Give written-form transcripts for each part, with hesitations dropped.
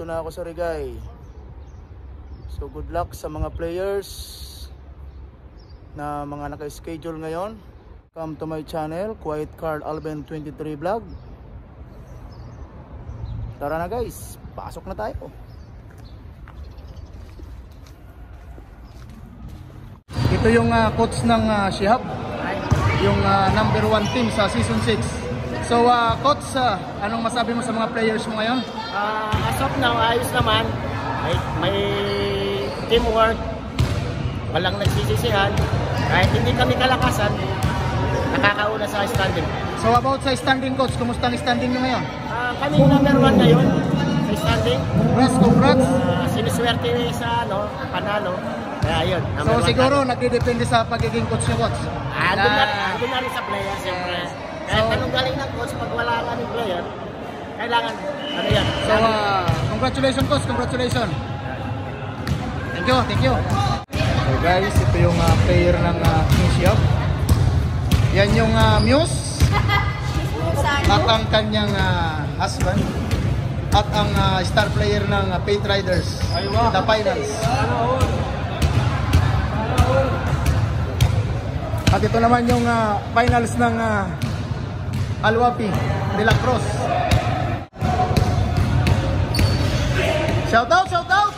nandito na ako sa Rigay. So good luck sa mga players na mga naka-schedule ngayon. Come to my channel, Quiet Card Alben 23 Vlog. Tara na guys, pasok na tayo. Ito yung coach ng Shihab, yung number 1 team sa season 6. So coach, anong masabi mo sa mga players mo ngayon? As of now, ayos naman. May teamwork, walang nagsisisihan. Kahit hindi kami kalakasan, nakakauna sa standing. So about sa standing coach, kumusta ang standing nyo ngayon? Kami number 1 ngayon sa standing. Congrats! Siniswerte sa panalo. Kaya yun. So siguro nagdidepende sa pagiging coach nyo, coach? Andun na rin sa player, siyempre. Kahit anong galing ng coach, pag wala ka ng player, kailangan, yan. So congratulations coach, congratulations. Thank you. So guys, ito yung player ng Shihab. Yan yung Muse at ang kanyang husband at ang star player ng Paint Riders, the finals. At ito naman yung finals ng Alwapi de la Cruz. Shout out!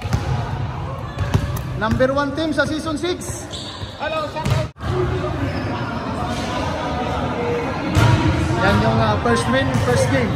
Number 1 team sa season 6. Hello, shout out! Yan yung first win, first game.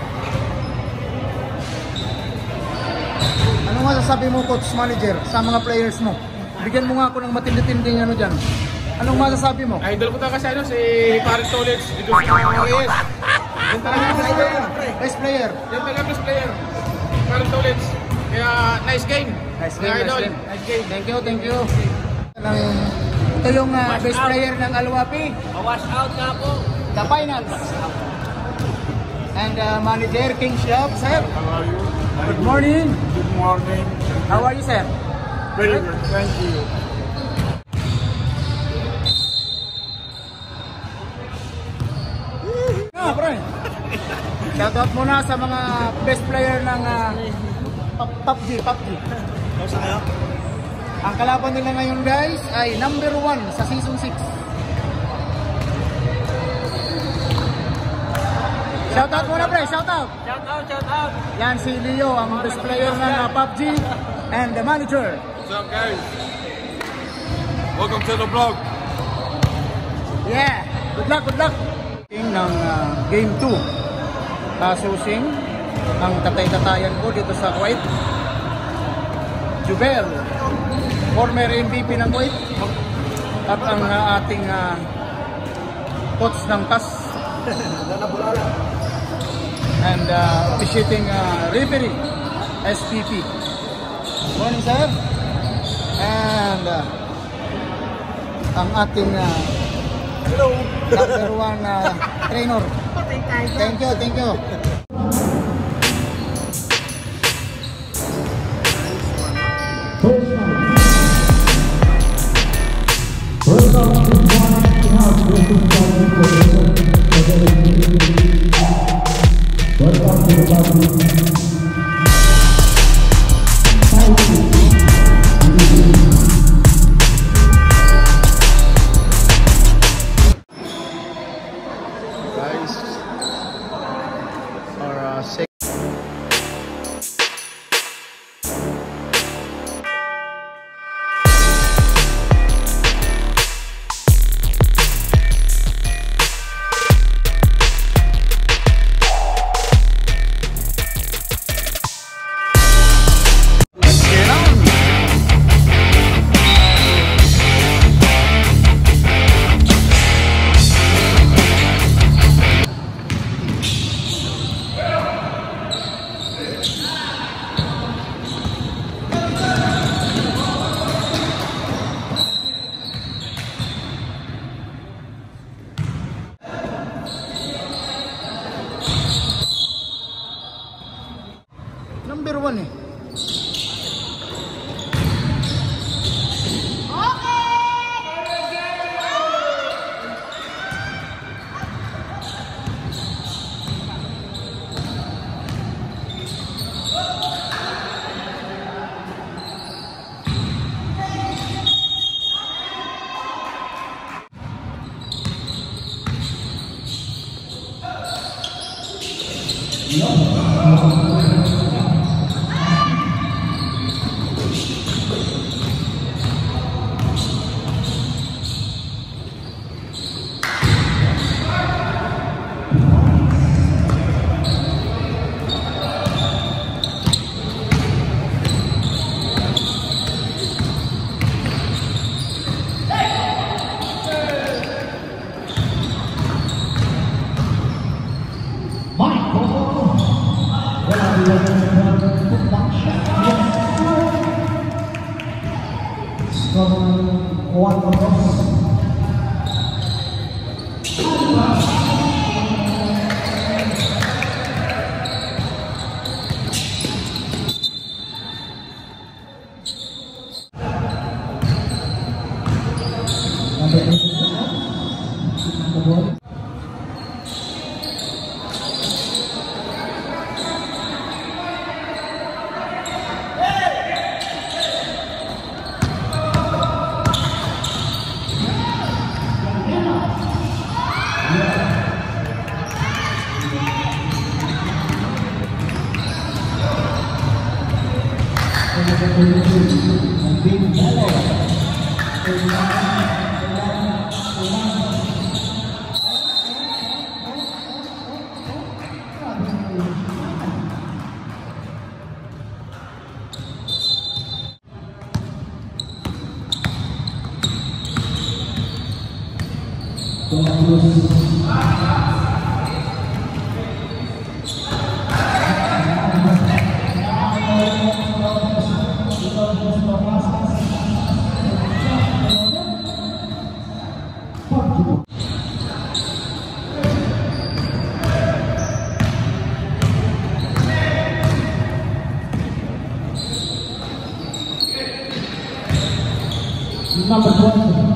Ano masasabi mo, coach manager, sa mga players mo? Bigyan mo nga ako ng matindi-tinding dyan. Anong masasabi mo? Idol ko talaga si Paris Toledo. Yan talaga best player. Yan talaga best player. Paris Toledo. Kaya nice game. Nice game, idol. Nice game. Thank you. Ito yung best player ng Alwapi. Wash out nga po. The finals. And manager King Shihab, sir. How are you? Good morning. Good morning. How are you, sir? Very good. Thank you. Pre. Shoutout muna sa mga best player ng PUBG. Ang kalaban nila ngayon guys ay number 1 sa season 6. Shoutout muna pre, shoutout. Shout out. Yan si Leo, ang best player ng PUBG and the manager. What's up guys? Welcome to the vlog. Yeah, good luck. Ng game 2 kasusing ang tatay-tatayan ko dito sa Kuwait. Jubel, former MVP ng Kuwait, at ang ating coach ng CAS and officiating referee SPP. Morning sir. And ang ating number 1 trainer. Thank you. Juan Ramos. Number 20.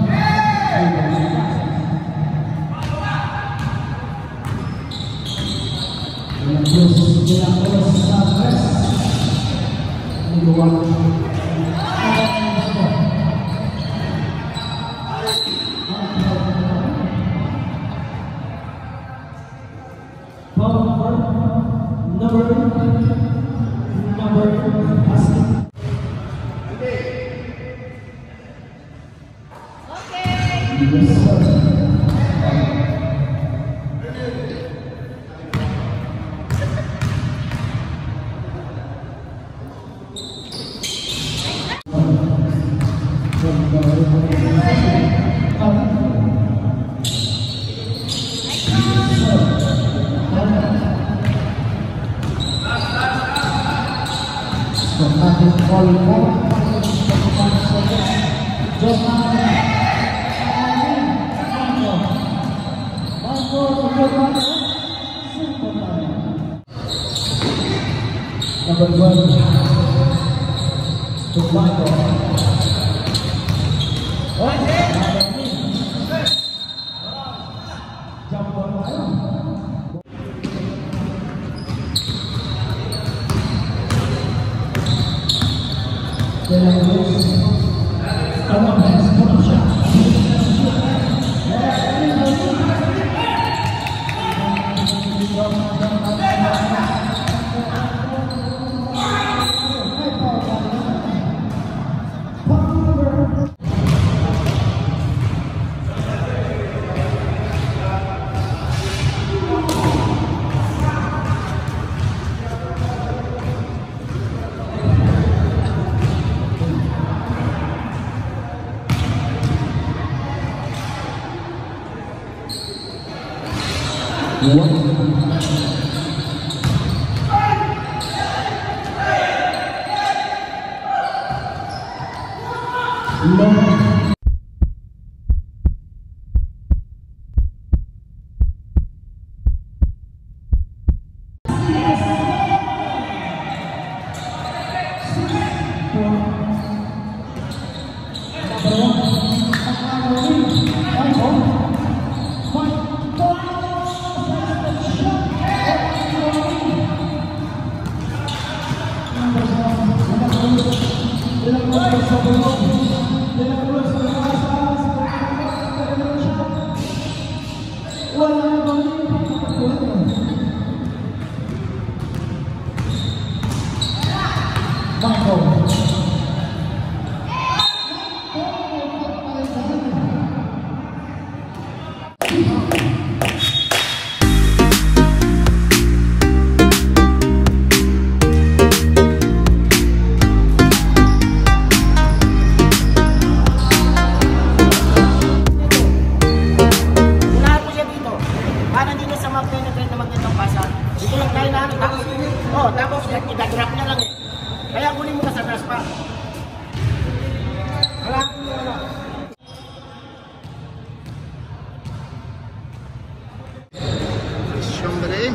Siyong dali.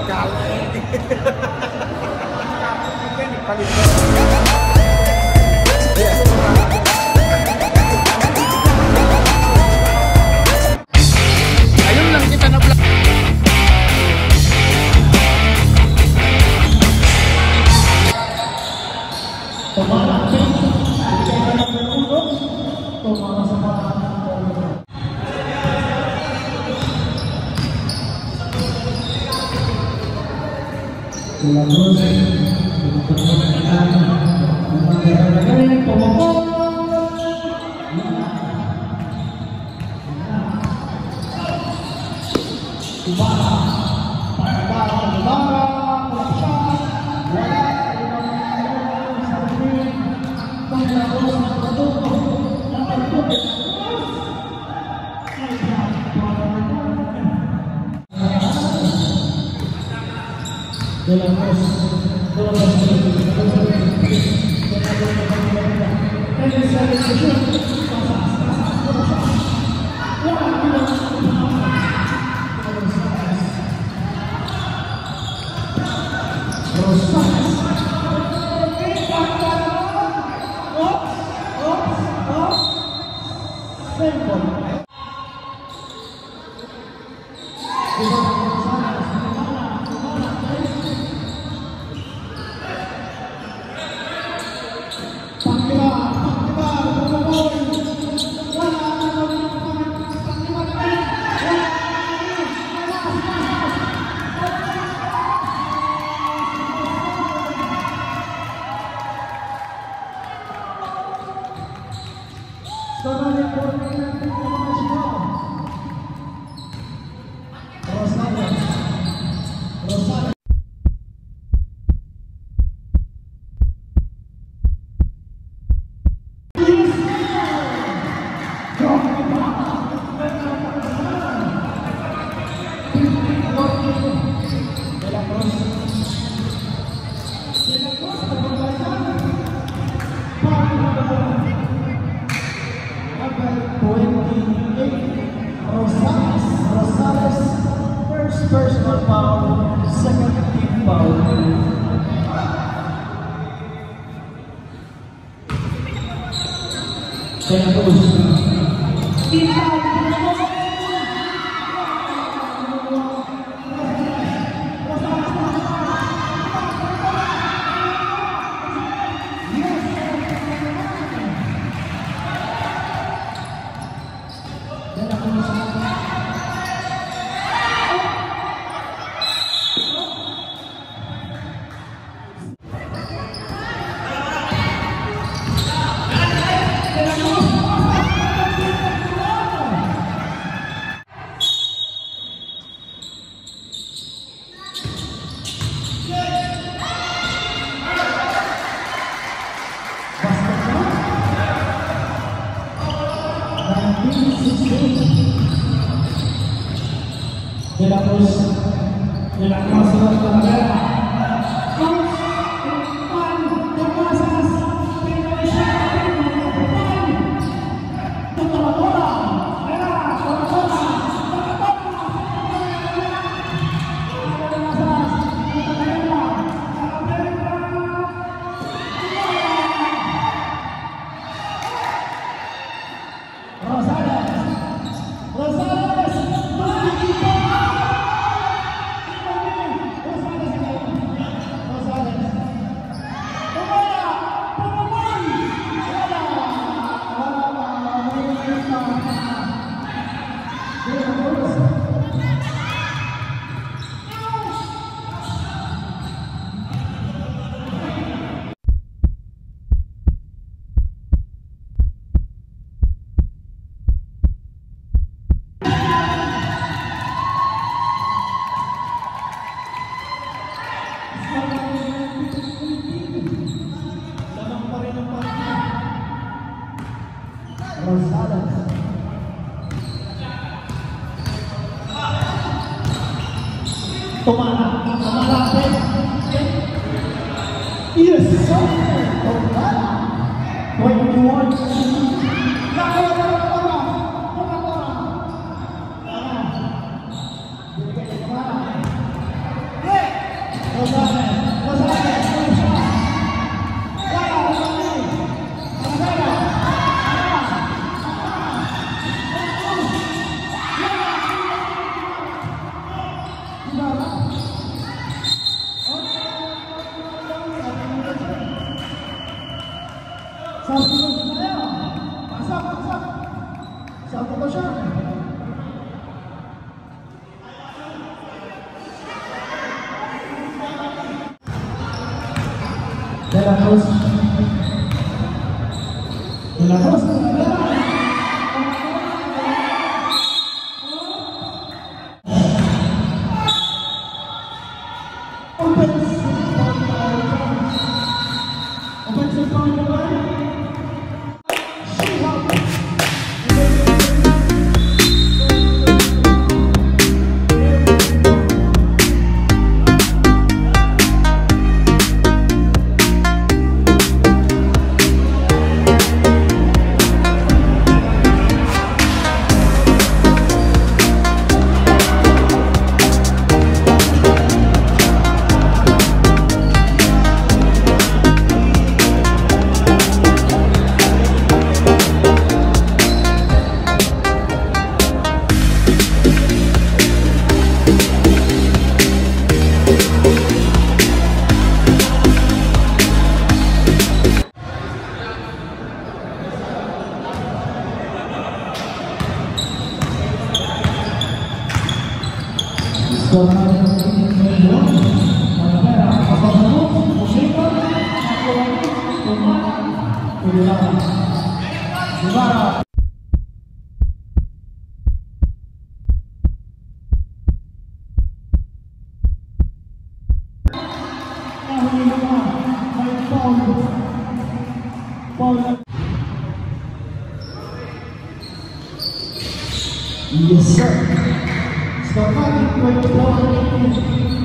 Ayun lang kita na vlog. Personal foul, second team foul. Yes! Yes, sir. Start natin 24-18.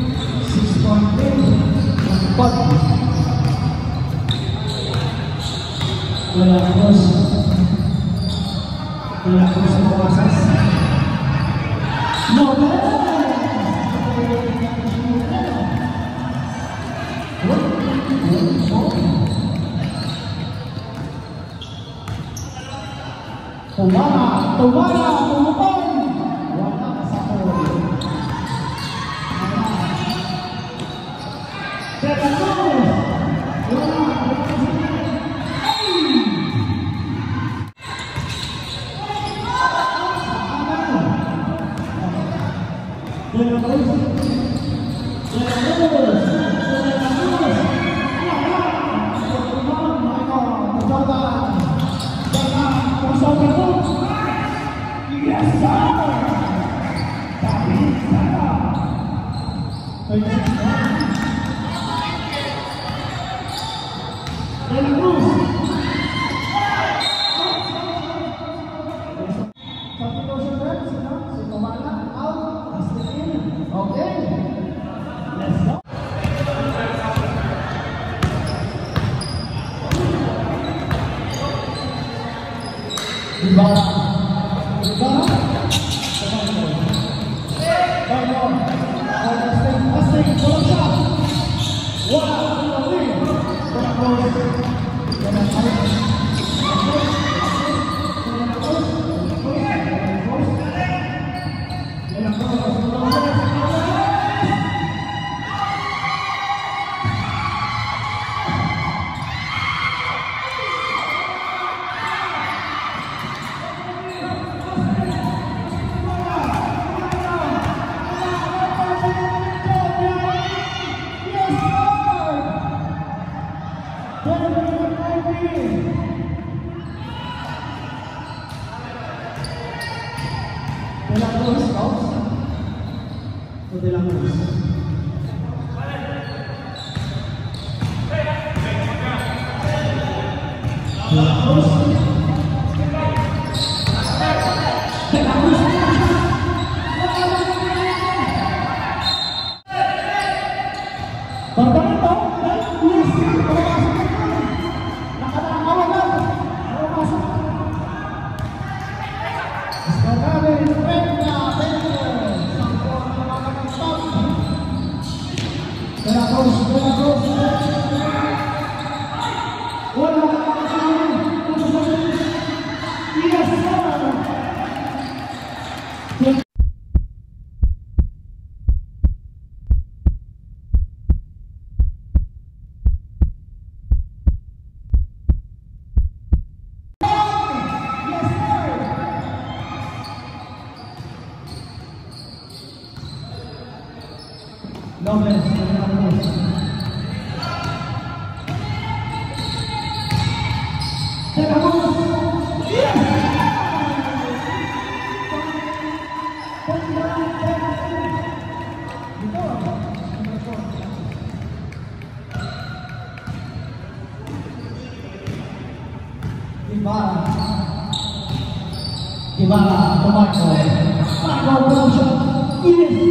6.8. Wala cross. Wala cross sa pasas. No, Tumara, tumupon! Wala sa polo. Terus. Wala. Yes, sir. Nobles, Ibarra, Marco Production,